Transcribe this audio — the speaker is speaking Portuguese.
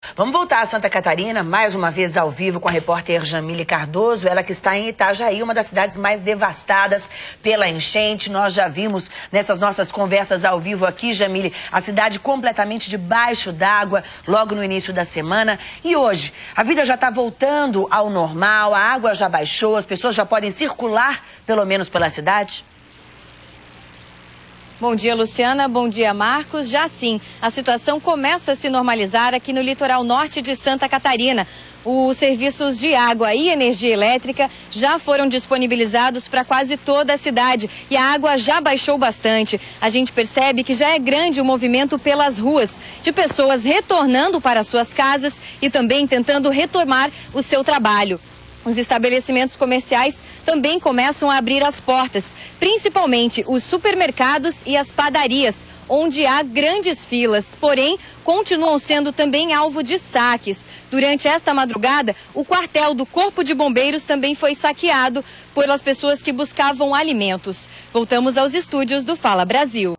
Vamos voltar a Santa Catarina, mais uma vez ao vivo com a repórter Jamile Cardoso, ela que está em Itajaí, uma das cidades mais devastadas pela enchente. Nós já vimos nessas nossas conversas ao vivo aqui, Jamile, a cidade completamente debaixo d'água logo no início da semana. E hoje, a vida já está voltando ao normal, a água já baixou, as pessoas já podem circular, pelo menos pela cidade? Bom dia, Luciana. Bom dia, Marcos. Já sim, a situação começa a se normalizar aqui no litoral norte de Santa Catarina. Os serviços de água e energia elétrica já foram disponibilizados para quase toda a cidade e a água já baixou bastante. A gente percebe que já é grande o movimento pelas ruas, de pessoas retornando para suas casas e também tentando retomar o seu trabalho. Os estabelecimentos comerciais também começam a abrir as portas, principalmente os supermercados e as padarias, onde há grandes filas, porém continuam sendo também alvo de saques. Durante esta madrugada, o quartel do Corpo de Bombeiros também foi saqueado pelas pessoas que buscavam alimentos. Voltamos aos estúdios do Fala Brasil.